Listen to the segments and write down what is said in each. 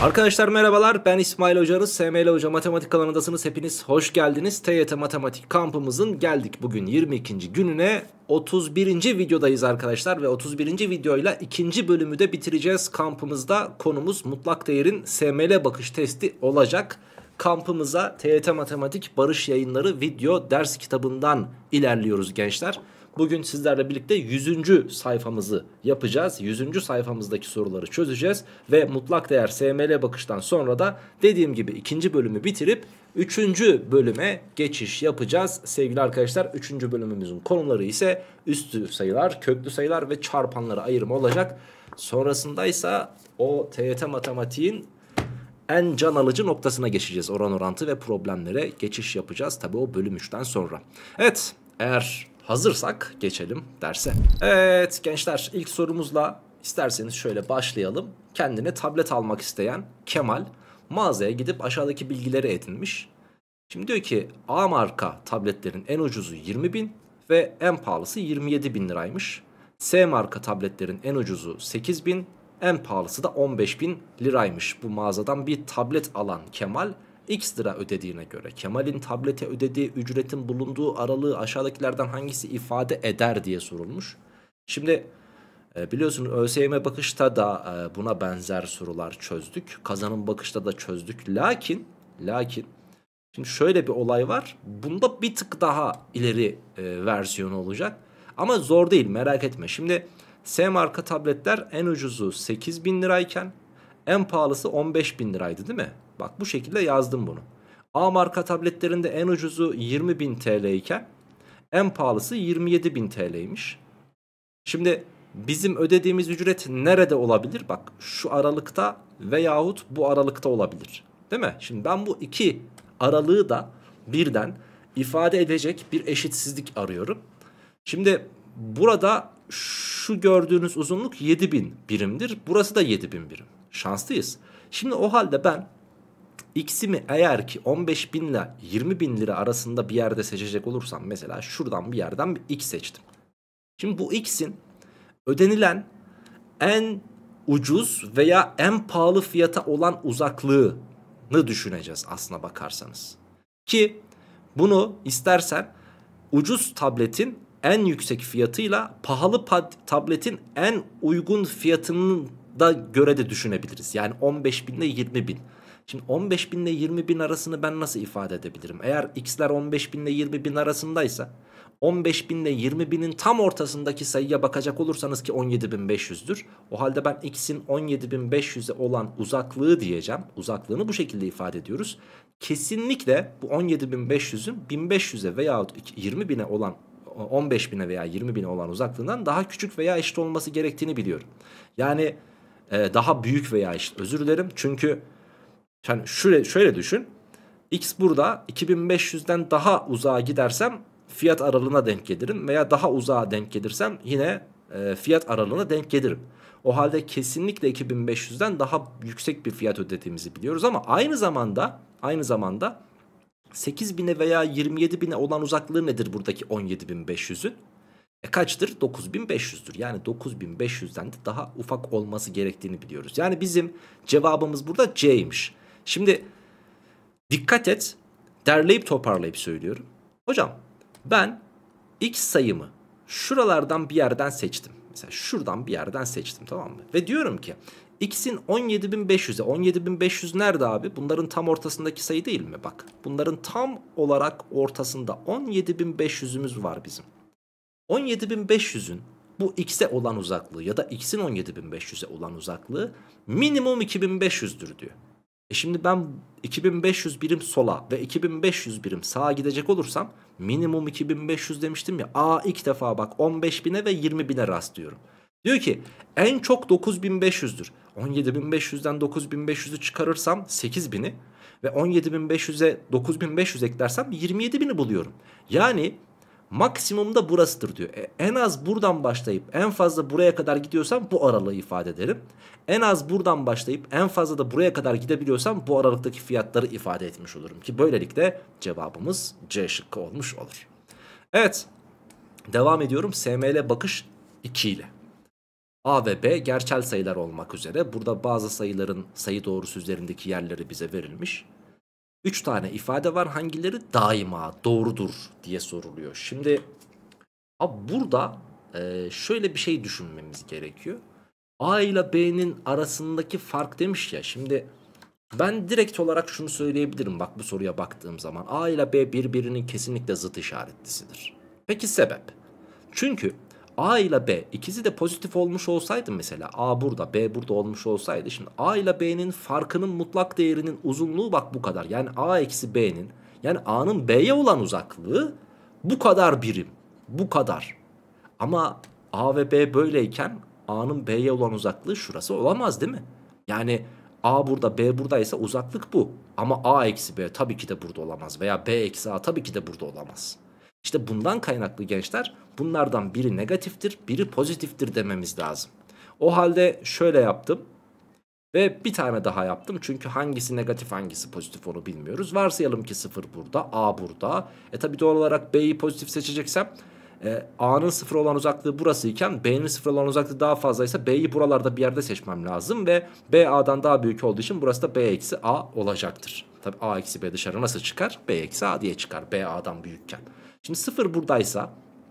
Arkadaşlar merhabalar, ben İsmail Hocanız, SML Hoca Matematik kanalındasınız. Hepiniz hoş geldiniz. TYT Matematik kampımızın geldik bugün 22. gününe, 31. videodayız arkadaşlar. Ve 31. videoyla ikinci bölümü de bitireceğiz. Kampımızda konumuz mutlak değerin SML bakış testi olacak. Kampımıza TYT Matematik Barış Yayınları video ders kitabından ilerliyoruz gençler. Bugün sizlerle birlikte 100. sayfamızı yapacağız. 100. sayfamızdaki soruları çözeceğiz. Ve mutlak değer SML bakıştan sonra da dediğim gibi ikinci bölümü bitirip 3. bölüme geçiş yapacağız. Sevgili arkadaşlar, 3. bölümümüzün konuları ise üstü sayılar, köklü sayılar ve çarpanları ayırma olacak. Sonrasında ise o TYT matematiğin en can alıcı noktasına geçeceğiz. Oran orantı ve problemlere geçiş yapacağız. Tabii o bölüm 3'ten sonra. Evet, eğer hazırsak geçelim derse. Evet gençler, ilk sorumuzla isterseniz şöyle başlayalım. Kendine tablet almak isteyen Kemal mağazaya gidip aşağıdaki bilgileri edinmiş. Şimdi diyor ki A marka tabletlerin en ucuzu 20.000 ve en pahalısı 27.000 liraymış. S marka tabletlerin en ucuzu 8.000, en pahalısı da 15.000 liraymış. Bu mağazadan bir tablet alan Kemal X lira ödediğine göre Kemal'in tablete ödediği ücretin bulunduğu aralığı aşağıdakilerden hangisi ifade eder diye sorulmuş. Şimdi biliyorsun ÖSYM bakışta da buna benzer sorular çözdük. Kazanım bakışta da çözdük. Lakin şimdi şöyle bir olay var. Bunda bir tık daha ileri versiyonu olacak. Ama zor değil, merak etme. Şimdi S marka tabletler en ucuzu 8.000 lirayken en pahalısı 15.000 liraydı değil mi? Bak bu şekilde yazdım bunu. A marka tabletlerinde en ucuzu 20.000 TL iken en pahalısı 27.000 TL'ymiş. Şimdi bizim ödediğimiz ücret nerede olabilir? Bak şu aralıkta veyahut bu aralıkta olabilir. Değil mi? Şimdi ben bu iki aralığı da birden ifade edecek bir eşitsizlik arıyorum. Şimdi burada şu gördüğünüz uzunluk 7.000 birimdir. Burası da 7.000 birim. Şanslıyız. Şimdi o halde ben x'imi eğer ki 15.000 ile 20.000 lira arasında bir yerde seçecek olursam, mesela şuradan bir yerden bir x seçtim. Şimdi bu x'in ödenilen en ucuz veya en pahalı fiyata olan uzaklığını düşüneceğiz aslına bakarsanız. Ki bunu istersen ucuz tabletin en yüksek fiyatıyla pahalı tabletin en uygun fiyatının da göre de düşünebiliriz. Yani 15.000 ile 20.000. Şimdi 15.000 ile 20.000 arasını ben nasıl ifade edebilirim? Eğer x'ler 15.000 ile 20.000 arasındaysa 15.000 ile 20.000'in tam ortasındaki sayıya bakacak olursanız ki 17.500'dür. O halde ben x'in 17.500'e olan uzaklığı diyeceğim. Uzaklığını bu şekilde ifade ediyoruz. Kesinlikle bu 17.500'ün 1500'e veyahut 20.000'e olan 15.000'e veya 20.000'e olan uzaklığından daha küçük veya eşit olması gerektiğini biliyorum. Yani daha büyük veya eşit, özür dilerim. Çünkü yani şöyle düşün. X burada 2500'den daha uzağa gidersem fiyat aralığına denk gelirim. Veya daha uzağa denk gelirsem yine fiyat aralığına denk gelirim. O halde kesinlikle 2500'den daha yüksek bir fiyat ödediğimizi biliyoruz. Ama aynı zamanda 8.000'e veya 27.000'e olan uzaklığı nedir buradaki 17.500'ün? Kaçtır? 9.500'dür. Yani 9.500'den de daha ufak olması gerektiğini biliyoruz. Yani bizim cevabımız burada C'ymiş. Şimdi dikkat et, derleyip toparlayıp söylüyorum. Hocam ben x sayımı şuralardan bir yerden seçtim. Mesela şuradan bir yerden seçtim, tamam mı? Ve diyorum ki x'in 17.500'e, 17.500 nerede abi? Bunların tam ortasındaki sayı değil mi? Bak bunların tam olarak ortasında 17.500'ümüz var bizim. 17.500'ün bu x'e olan uzaklığı ya da x'in 17.500'e olan uzaklığı minimum 2.500'dür diyor. Şimdi ben 2.500 birim sola ve 2.500 birim sağa gidecek olursam minimum 2.500 demiştim ya. İlk defa bak 15.000'e ve 20.000'e rastlıyorum. Diyor ki en çok 9.500'dür. 17.500'den 9.500'ü çıkarırsam 8.000'i ve 17.500'e 9.500 eklersem 27.000'i buluyorum. Yani maksimum da burasıdır diyor. En az buradan başlayıp en fazla buraya kadar gidiyorsam bu aralığı ifade ederim. En az buradan başlayıp en fazla da buraya kadar gidebiliyorsam bu aralıktaki fiyatları ifade etmiş olurum. Ki böylelikle cevabımız C şıkkı olmuş olur. Evet, devam ediyorum SML bakış 2 ile. A ve B gerçel sayılar olmak üzere. Burada bazı sayıların sayı doğrusu üzerindeki yerleri bize verilmiş. 3 tane ifade var. Hangileri daima doğrudur diye soruluyor. Şimdi burada şöyle bir şey düşünmemiz gerekiyor. A ile B'nin arasındaki fark demiş ya. Şimdi ben direkt olarak şunu söyleyebilirim. Bak bu soruya baktığım zaman A ile B birbirinin kesinlikle zıt işaretlisidir. Peki sebep? Çünkü A ile B ikisi de pozitif olmuş olsaydı, mesela A burada B burada olmuş olsaydı, şimdi A ile B'nin farkının mutlak değerinin uzunluğu bak bu kadar. Yani A eksi B'nin, yani A'nın B'ye olan uzaklığı bu kadar birim. Bu kadar. Ama A ve B böyleyken A'nın B'ye olan uzaklığı şurası olamaz değil mi? Yani A burada B buradaysa uzaklık bu. Ama A eksi B tabii ki de burada olamaz. Veya B eksi A tabii ki de burada olamaz. İşte bundan kaynaklı gençler, bunlardan biri negatiftir, biri pozitiftir dememiz lazım. O halde şöyle yaptım. Ve bir tane daha yaptım. Çünkü hangisi negatif hangisi pozitif onu bilmiyoruz. Varsayalım ki 0 burada, A burada. Tabi doğal olarak B'yi pozitif seçeceksem A'nın 0 olan uzaklığı burası iken B'nin 0 olan uzaklığı daha fazlaysa B'yi buralarda bir yerde seçmem lazım. Ve B A'dan daha büyük olduğu için burası da B eksi A olacaktır. Tabi A eksi B dışarı nasıl çıkar? B eksi A diye çıkar B A'dan büyükken. Şimdi 0 buradaysa,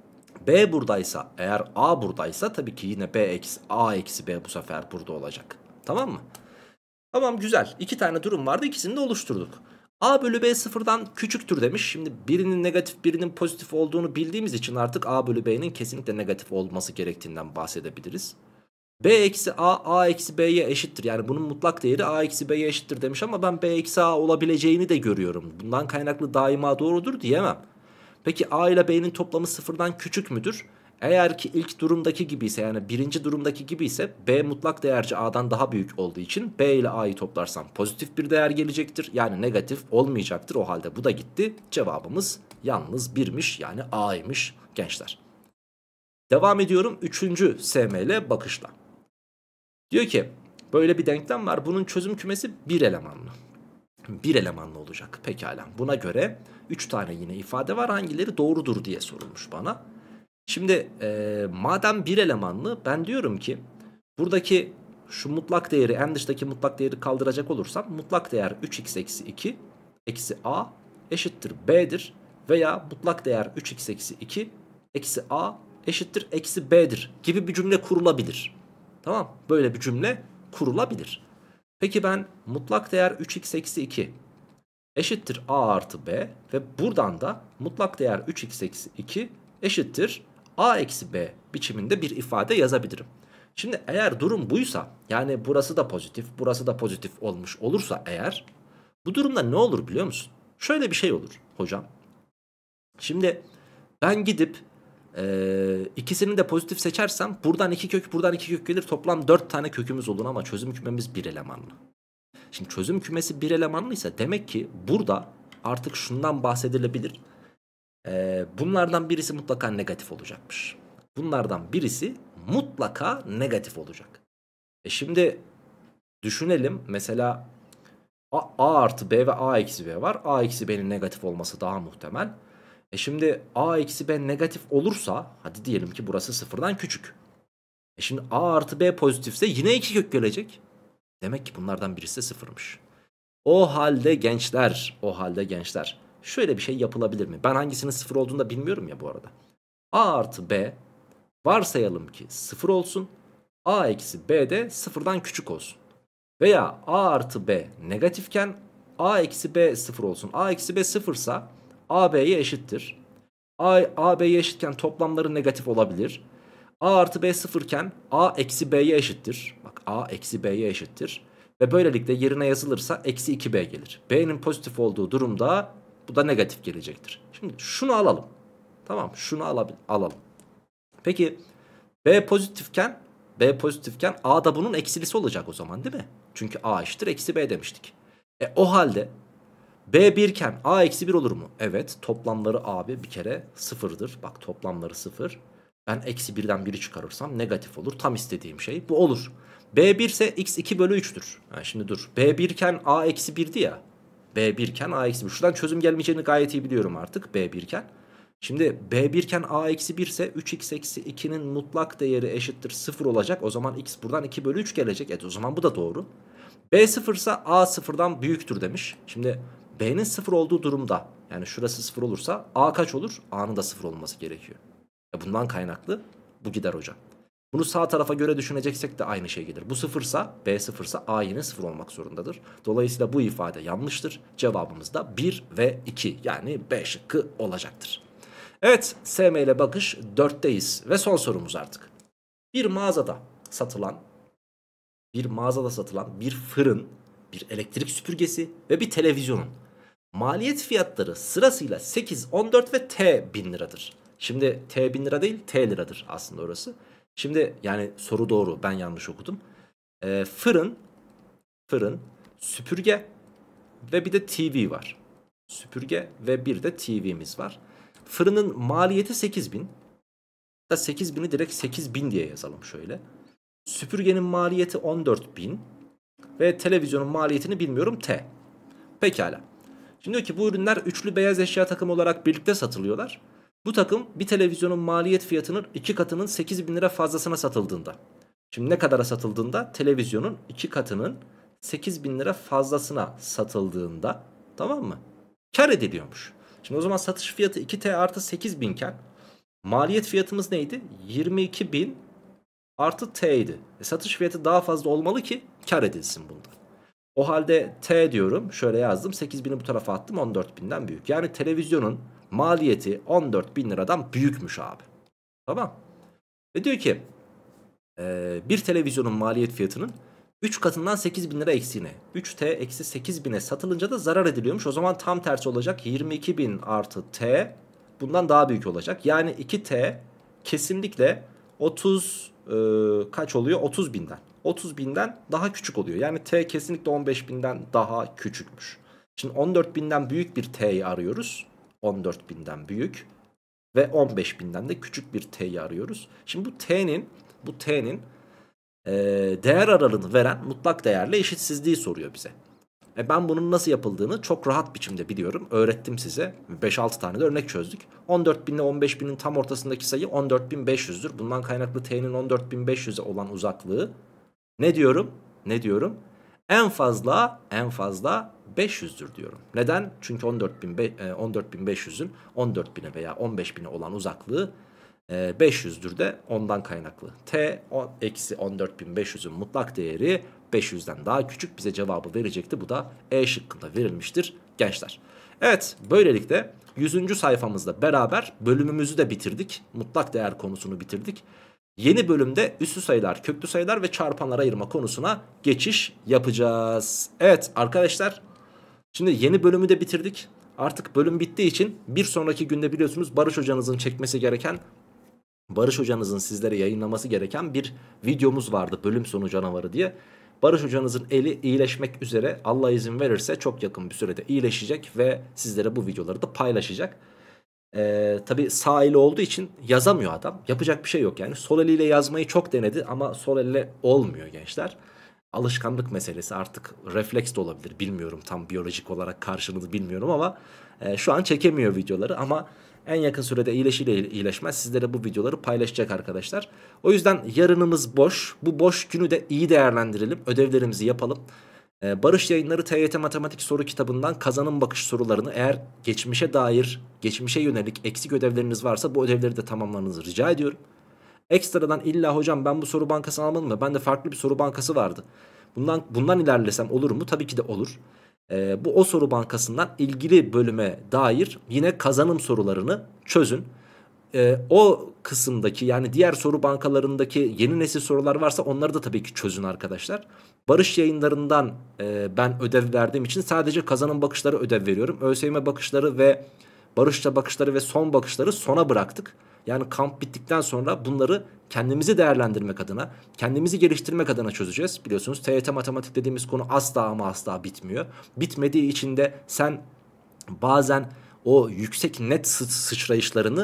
B buradaysa, eğer A buradaysa tabii ki yine B eksi A eksi B bu sefer burada olacak. Tamam mı? Tamam, güzel. İki tane durum vardı, ikisini de oluşturduk. A bölü B sıfırdan küçüktür demiş. Şimdi birinin negatif birinin pozitif olduğunu bildiğimiz için artık A bölü B'nin kesinlikle negatif olması gerektiğinden bahsedebiliriz. B eksi A, A eksi B'ye eşittir. Yani bunun mutlak değeri A eksi B'ye eşittir demiş ama ben B eksi A olabileceğini de görüyorum. Bundan kaynaklı daima doğrudur diyemem. Peki A ile B'nin toplamı sıfırdan küçük müdür? Eğer ki ilk durumdaki gibi ise, yani birinci durumdaki gibi ise B mutlak değerci A'dan daha büyük olduğu için B ile A'yı toplarsam pozitif bir değer gelecektir. Yani negatif olmayacaktır. O halde bu da gitti. Cevabımız yalnız birmiş, yani A'ymış gençler. Devam ediyorum 3. SML bakışla. Diyor ki böyle bir denklem var. Bunun çözüm kümesi bir elemanlı. Bir elemanlı olacak. Pekala. Buna göre 3 tane yine ifade var. Hangileri doğrudur diye sorulmuş bana. Şimdi madem bir elemanlı, ben diyorum ki buradaki şu mutlak değeri, en dıştaki mutlak değeri kaldıracak olursam mutlak değer 3x eksi 2 eksi a eşittir b'dir. Veya mutlak değer 3x eksi 2 eksi a eşittir eksi b'dir gibi bir cümle kurulabilir. Tamam, böyle bir cümle kurulabilir. Peki ben mutlak değer 3x eksi 2 eşittir a artı b ve buradan da mutlak değer 3x eksi 2 eşittir a eksi b biçiminde bir ifade yazabilirim. Şimdi eğer durum buysa, yani burası da pozitif burası da pozitif olmuş olursa eğer, bu durumda ne olur biliyor musun? Şöyle bir şey olur hocam. Şimdi ben gidip ikisini de pozitif seçersem buradan 2 kök buradan 2 kök gelir, toplam 4 tane kökümüz olur ama çözüm kümemiz bir elemanlı. Şimdi çözüm kümesi bir elemanlıysa demek ki burada artık şundan bahsedilebilir. Bunlardan birisi mutlaka negatif olacakmış. Bunlardan birisi mutlaka negatif olacak. Şimdi düşünelim, mesela A artı B ve A eksi B var. A eksi B'nin negatif olması daha muhtemel. Şimdi A eksi B negatif olursa, hadi diyelim ki burası sıfırdan küçük. Şimdi A artı B pozitifse yine 2 kök gelecek. Demek ki bunlardan birisi de sıfırmış. O halde gençler şöyle bir şey yapılabilir mi? Ben hangisinin sıfır olduğunu da bilmiyorum ya bu arada. A artı B varsayalım ki sıfır olsun. A eksi B de sıfırdan küçük olsun. Veya A artı B negatifken A eksi B sıfır olsun. A eksi B sıfırsa A B'ye eşittir. A B'ye eşitken toplamları negatif olabilir. A artı B sıfırken A eksi B'ye eşittir. Bak, A eksi B'ye eşittir. Ve böylelikle yerine yazılırsa eksi 2B gelir. B'nin pozitif olduğu durumda bu da negatif gelecektir. Şimdi şunu alalım. Tamam, şunu alalım. Peki B pozitifken A da bunun eksilisi olacak o zaman değil mi? Çünkü A eşittir eksi B demiştik. O halde B 1 iken A eksi 1 olur mu? Evet, toplamları abi bir kere sıfırdır. Bak, toplamları sıfır. Ben eksi 1'den 1'i çıkarırsam negatif olur. Tam istediğim şey bu olur. B 1 ise x 2 bölü 3'tür. Yani şimdi dur. B 1 iken A eksi 1'di ya. B 1 iken A eksi 1. Şuradan çözüm gelmeyeceğini gayet iyi biliyorum artık. B 1 iken. Şimdi B1 iken A eksi 1 ise 3x eksi 2'nin mutlak değeri eşittir 0 olacak. O zaman x buradan 2 bölü 3 gelecek. O zaman bu da doğru. B 0 ise A sıfırdan büyüktür demiş. Şimdi B'nin 0 olduğu durumda, yani şurası 0 olursa A kaç olur? A'nın da 0 olması gerekiyor. Bundan kaynaklı bu gider hocam. Bunu sağ tarafa göre düşüneceksek de aynı şey gelir. Bu sıfırsa, B sıfırsa A yine 0 olmak zorundadır. Dolayısıyla bu ifade yanlıştır. Cevabımız da 1 ve 2, yani B şıkkı olacaktır. Evet, SM ile bakış 4'teyiz ve son sorumuz artık. Bir mağazada satılan bir fırın, bir elektrik süpürgesi ve bir televizyonun maliyet fiyatları sırasıyla 8, 14 ve T 1000 liradır. Şimdi T 1000 lira değil, T liradır aslında orası. Şimdi yani soru doğru, ben yanlış okudum. Fırın, süpürge ve bir de TV var. Süpürge ve bir de TV'miz var. Fırının maliyeti 8000. Da 8000'i direkt 8000 diye yazalım şöyle. Süpürgenin maliyeti 14.000 ve televizyonun maliyetini bilmiyorum, T. Pekala. Şimdi diyor ki bu ürünler üçlü beyaz eşya takımı olarak birlikte satılıyorlar. Bu takım bir televizyonun maliyet fiyatının 2 katının 8.000 lira fazlasına satıldığında. Şimdi ne kadara satıldığında? Televizyonun 2 katının 8.000 lira fazlasına satıldığında, tamam mı? Kar ediliyormuş. Şimdi o zaman satış fiyatı 2T artı 8.000 iken maliyet fiyatımız neydi? 22.000 artı T idi. Satış fiyatı daha fazla olmalı ki kar edilsin bundan. O halde T diyorum. Şöyle yazdım. 8.000'i bu tarafa attım. 14.000'den büyük. Yani televizyonun maliyeti 14.000 liradan büyükmüş abi. Tamam. Ve diyor ki bir televizyonun maliyet fiyatının 3 katından 8.000 lira eksiğine, 3T eksi 8.000'e satılınca da zarar ediliyormuş. O zaman tam tersi olacak. 22.000 artı T bundan daha büyük olacak. Yani 2T kesinlikle 30 kaç oluyor? 30.000'den. 30.000'den daha küçük oluyor. Yani T kesinlikle 15.000'den daha küçükmüş. Şimdi 14.000'den büyük bir T'yi arıyoruz. 14.000'den büyük ve 15.000'den de küçük bir T'yi arıyoruz. Şimdi bu T'nin değer aralığını veren mutlak değerle eşitsizliği soruyor bize. Ben bunun nasıl yapıldığını çok rahat biçimde biliyorum. Öğrettim size. 5-6 tane de örnek çözdük. 14.000 ile 15.000'in tam ortasındaki sayı 14.500'dür. Bundan kaynaklı T'nin 14.500'e olan uzaklığı ne diyorum? En fazla 500'dür diyorum. Neden? Çünkü 14.500'ün 14.000'e veya 15.000'e olan uzaklığı 500'dür de ondan kaynaklı. T eksi 14.500'ün mutlak değeri 500'den daha küçük, bize cevabı verecekti. Bu da E şıkkında verilmiştir gençler. Evet, böylelikle 100. sayfamızda beraber bölümümüzü de bitirdik. Mutlak değer konusunu bitirdik. Yeni bölümde üssü sayılar, köklü sayılar ve çarpanlar ayırma konusuna geçiş yapacağız. Evet arkadaşlar, şimdi yeni bölümü de bitirdik. Artık bölüm bittiği için bir sonraki günde biliyorsunuz Barış hocanızın sizlere yayınlaması gereken bir videomuz vardı, bölüm sonu canavarı diye. Barış hocanızın eli iyileşmek üzere, Allah izin verirse çok yakın bir sürede iyileşecek ve sizlere bu videoları da paylaşacak. Tabi sağ eli olduğu için yazamıyor adam, yapacak bir şey yok yani. Sol eliyle yazmayı çok denedi ama sol elle olmuyor gençler. Alışkanlık meselesi, artık refleks de olabilir, bilmiyorum, tam biyolojik olarak karşılığını bilmiyorum ama şu an çekemiyor videoları. Ama en yakın sürede iyileşmez sizlere bu videoları paylaşacak arkadaşlar. O yüzden yarınımız boş. Bu boş günü de iyi değerlendirelim. Ödevlerimizi yapalım. Barış Yayınları TYT Matematik soru kitabından kazanım bakış sorularını, eğer geçmişe yönelik eksik ödevleriniz varsa bu ödevleri de tamamlamanızı rica ediyorum. Ekstradan illa hocam ben bu soru bankasını almadım mı? Bende farklı bir soru bankası vardı. Bundan ilerlesem olur mu? Tabii ki de olur. Bu o soru bankasından ilgili bölüme dair yine kazanım sorularını çözün. O kısımdaki, yani diğer soru bankalarındaki yeni nesil sorular varsa onları da tabii ki çözün arkadaşlar. Barış Yayınlarından ben ödev verdiğim için sadece kazanım bakışları ödev veriyorum. ÖSYM bakışları ve Barışça bakışları ve son bakışları sona bıraktık. Yani kamp bittikten sonra bunları kendimizi değerlendirmek adına, kendimizi geliştirmek adına çözeceğiz. Biliyorsunuz TYT matematik dediğimiz konu asla ama asla bitmiyor. Bitmediği için de sen bazen o yüksek net sıçrayışlarını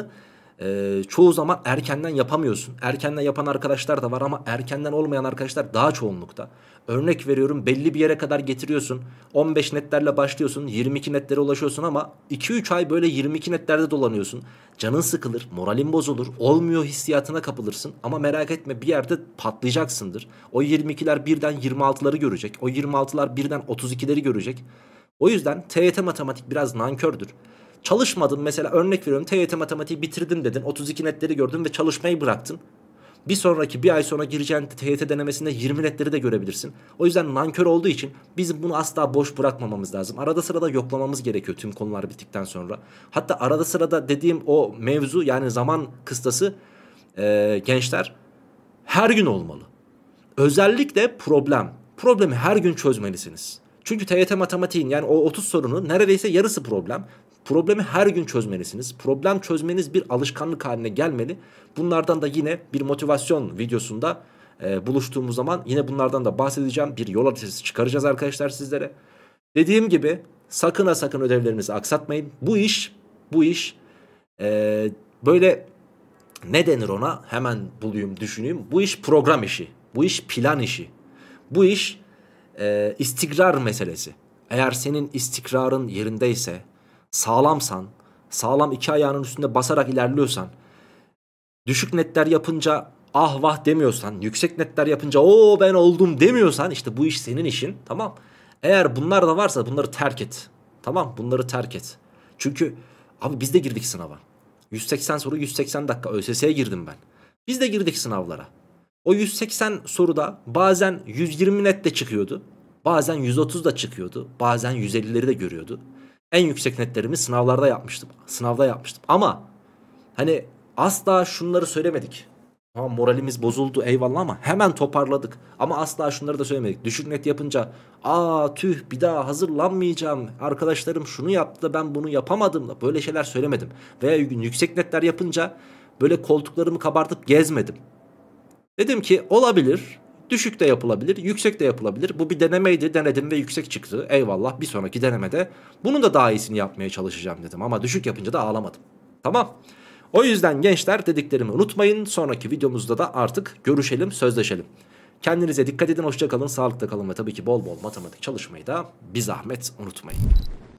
çoğu zaman erkenden yapamıyorsun. Erkenden yapan arkadaşlar da var ama erkenden olmayan arkadaşlar daha çoğunlukta. Örnek veriyorum, belli bir yere kadar getiriyorsun. 15 netlerle başlıyorsun, 22 netlere ulaşıyorsun ama 2-3 ay böyle 22 netlerde dolanıyorsun. Canın sıkılır, moralin bozulur, olmuyor hissiyatına kapılırsın. Ama merak etme, bir yerde patlayacaksındır. O 22'ler birden 26'ları görecek. O 26'lar birden 32'leri görecek. O yüzden TYT matematik biraz nankördür. Çalışmadın mesela, örnek veriyorum, TYT matematiği bitirdim dedin, 32 netleri gördün ve çalışmayı bıraktın. Bir sonraki, bir ay sonra gireceğin TYT denemesinde 20 netleri de görebilirsin. O yüzden nankör olduğu için bizim bunu asla boş bırakmamamız lazım. Arada sırada yoklamamız gerekiyor tüm konular bittikten sonra. Hatta arada sırada dediğim o mevzu, yani zaman kıstası, gençler, her gün olmalı. Özellikle problemi her gün çözmelisiniz. Çünkü TYT matematiğin, yani o 30 sorunun neredeyse yarısı problem. Problemi her gün çözmelisiniz. Problem çözmeniz bir alışkanlık haline gelmeli. Bunlardan da yine bir motivasyon videosunda buluştuğumuz zaman yine bunlardan da bahsedeceğim. Bir yol haritası çıkaracağız arkadaşlar sizlere. Dediğim gibi sakın ha sakın ödevlerinizi aksatmayın. Bu iş böyle, ne denir ona? Hemen bulayım, düşüneyim. Bu iş program işi. Bu iş plan işi. Bu iş istikrar meselesi. Eğer senin istikrarın yerindeyse, sağlamsan, sağlam iki ayağının üstünde basarak ilerliyorsan, düşük netler yapınca ah vah demiyorsan, yüksek netler yapınca o ben oldum demiyorsan, işte bu iş senin işin, tamam. Eğer bunlar da varsa bunları terk et. Tamam, bunları terk et. Çünkü abi biz de girdik sınava. 180 soru 180 dakika ÖSS'ye girdim ben. Biz de girdik sınavlara. O 180 soruda bazen 120 net de çıkıyordu. Bazen 130 da çıkıyordu. Bazen 150'leri de görüyordu. En yüksek netlerimi sınavlarda yapmıştım. Sınavda yapmıştım. Ama hani asla şunları söylemedik. Ha, moralimiz bozuldu eyvallah ama hemen toparladık. Ama asla şunları da söylemedik. Düşük net yapınca tüh bir daha hazırlanmayacağım, arkadaşlarım şunu yaptı da ben bunu yapamadım da, böyle şeyler söylemedim. Veya yüksek netler yapınca böyle koltuklarımı kabartıp gezmedim. Dedim ki olabilir, düşük de yapılabilir, yüksek de yapılabilir. Bu bir denemeydi, denedim ve yüksek çıktı. Eyvallah, bir sonraki denemede bunun da daha iyisini yapmaya çalışacağım dedim. Ama düşük yapınca da ağlamadım. Tamam. O yüzden gençler, dediklerimi unutmayın. Sonraki videomuzda da artık görüşelim, sözleşelim. Kendinize dikkat edin, hoşça kalın, sağlıkta kalın ve tabii ki bol bol matematik çalışmayı da bir zahmet unutmayın.